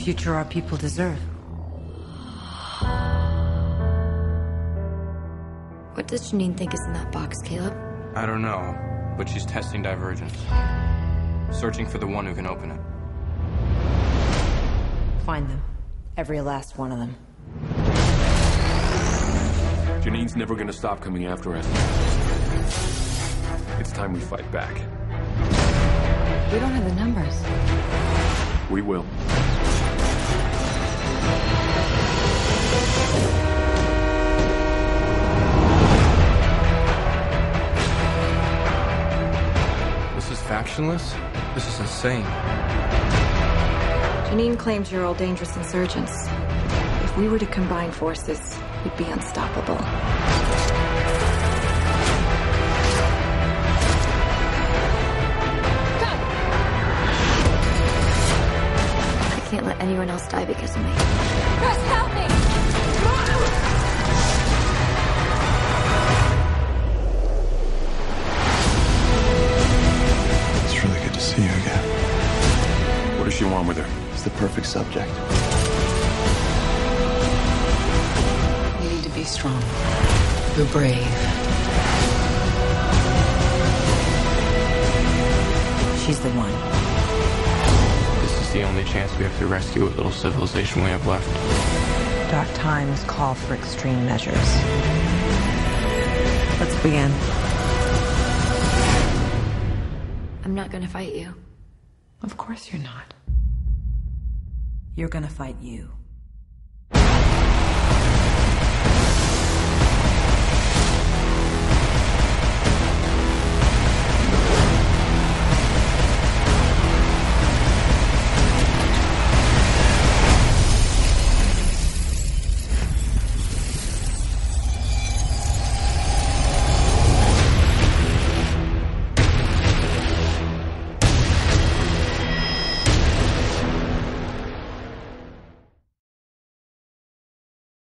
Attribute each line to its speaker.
Speaker 1: future our people deserve.
Speaker 2: What does Janine think is in that box, Caleb?
Speaker 3: I don't know, but she's testing divergence. Searching for the one who can open it.
Speaker 1: Find them. Every last one of them.
Speaker 4: Janine's never gonna stop coming after us. It's time we fight back.
Speaker 1: We don't have the numbers.
Speaker 4: We will.
Speaker 3: This is factionless? This is insane.
Speaker 2: Janine claims you're all dangerous insurgents. If we were to combine forces, we'd be unstoppable. I can't let anyone else die because of me. Chris, help me!
Speaker 5: It's really good to see you again.
Speaker 4: What does she want with her?
Speaker 5: It's the perfect subject.
Speaker 1: You need to be strong. You're brave. She's the one.
Speaker 3: This is the only chance we have to rescue what little civilization we have left.
Speaker 1: Dark times call for extreme measures. Let's begin.
Speaker 2: I'm not gonna fight you.
Speaker 1: Of course you're not. You're gonna fight you.